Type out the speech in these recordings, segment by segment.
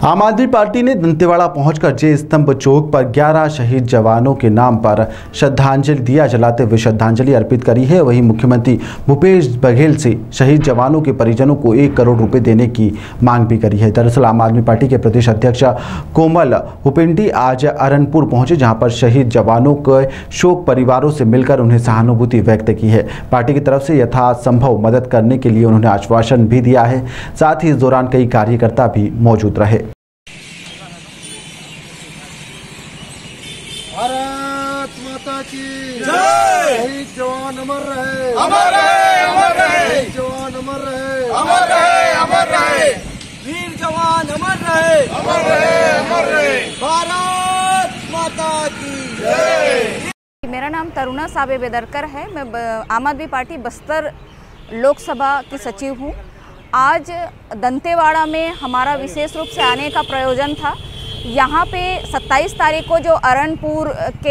आम आदमी पार्टी ने दंतेवाड़ा पहुंचकर जय स्तंभ चौक पर 11 शहीद जवानों के नाम पर श्रद्धांजलि दिया जलाते हुए श्रद्धांजलि अर्पित करी है। वहीं मुख्यमंत्री भूपेश बघेल से शहीद जवानों के परिजनों को 1 करोड़ रुपए देने की मांग भी करी है। दरअसल आम आदमी पार्टी के प्रदेश अध्यक्ष कोमल हुपेंडी आज अरनपुर पहुंचे, जहां पर शहीद जवानों के शोक परिवारों से मिलकर उन्हें सहानुभूति व्यक्त की है। पार्टी की तरफ से यथासंभव मदद करने के लिए उन्होंने आश्वासन भी दिया है। साथ ही इस दौरान कई कार्यकर्ता भी मौजूद रहे। भारत माता की जय। शहीद जवान अमर रहे, अमर रहे, अमर रहे। शहीद जवान अमर रहे, अमर रहे, अमर रहे। वीर जवान अमर रहे, अमर रहे, अमर रहे। भारत माता की जय। मेरा नाम तरुणा साबे बेदरकर है। मैं आम आदमी पार्टी बस्तर लोकसभा की सचिव हूँ। आज दंतेवाड़ा में हमारा विशेष रूप से आने का प्रयोजन था। यहाँ पे 27 तारीख को जो अरनपुर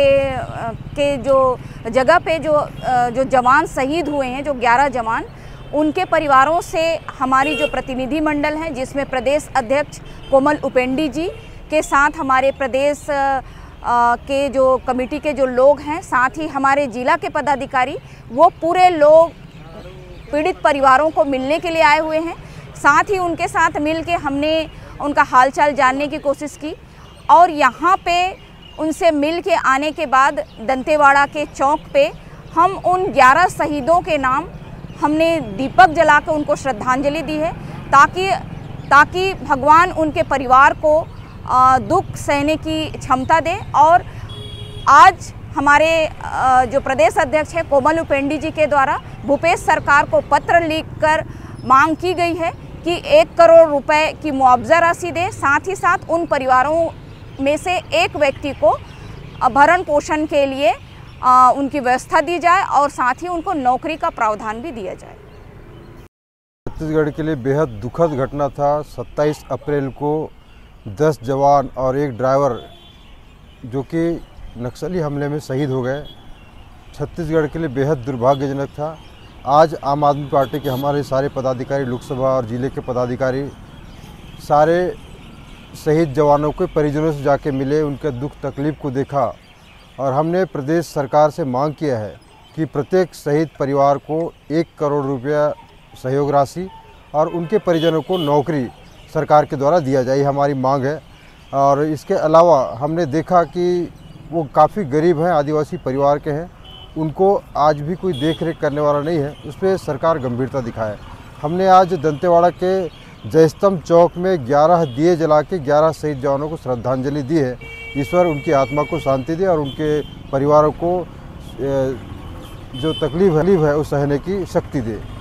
के जो जगह पे जो जवान शहीद हुए हैं, जो 11 जवान, उनके परिवारों से हमारी जो प्रतिनिधि मंडल हैं, जिसमें प्रदेश अध्यक्ष कोमल हुपेंडी जी के साथ हमारे प्रदेश के जो कमेटी के जो लोग हैं, साथ ही हमारे जिला के पदाधिकारी, वो पूरे लोग पीड़ित परिवारों को मिलने के लिए आए हुए हैं। साथ ही उनके साथ मिल के हमने उनका हालचाल जानने की कोशिश की और यहाँ पे उनसे मिल के आने के बाद दंतेवाड़ा के चौक पे हम उन 11 शहीदों के नाम हमने दीपक जला के उनको श्रद्धांजलि दी है, ताकि भगवान उनके परिवार को दुख सहने की क्षमता दे। और आज हमारे जो प्रदेश अध्यक्ष है कोमल हुपेंडी जी के द्वारा भूपेश सरकार को पत्र लिखकर मांग की गई है कि 1 करोड़ रुपए की मुआवजा राशि दे। साथ ही साथ उन परिवारों में से एक व्यक्ति को भरण पोषण के लिए उनकी व्यवस्था दी जाए और साथ ही उनको नौकरी का प्रावधान भी दिया जाए। छत्तीसगढ़ के लिए बेहद दुखद घटना था। 27 अप्रैल को 10 जवान और 1 ड्राइवर जो कि नक्सली हमले में शहीद हो गए, छत्तीसगढ़ के लिए बेहद दुर्भाग्यजनक था। आज आम आदमी पार्टी के हमारे सारे पदाधिकारी, लोकसभा और जिले के पदाधिकारी, सारे शहीद जवानों के परिजनों से जाके मिले, उनके दुख तकलीफ़ को देखा और हमने प्रदेश सरकार से मांग किया है कि प्रत्येक शहीद परिवार को 1 करोड़ रुपया सहयोग राशि और उनके परिजनों को नौकरी सरकार के द्वारा दिया जाए, हमारी मांग है। और इसके अलावा हमने देखा कि वो काफ़ी गरीब हैं, आदिवासी परिवार के हैं, उनको आज भी कोई देख रेख करने वाला नहीं है, उस पर सरकार गंभीरता दिखाए। हमने आज दंतेवाड़ा के जय स्तंभ चौक में 11 दिए जला के 11 शहीद जवानों को श्रद्धांजलि दी है। ईश्वर उनकी आत्मा को शांति दे और उनके परिवारों को जो तकलीफ है वो सहने की शक्ति दे।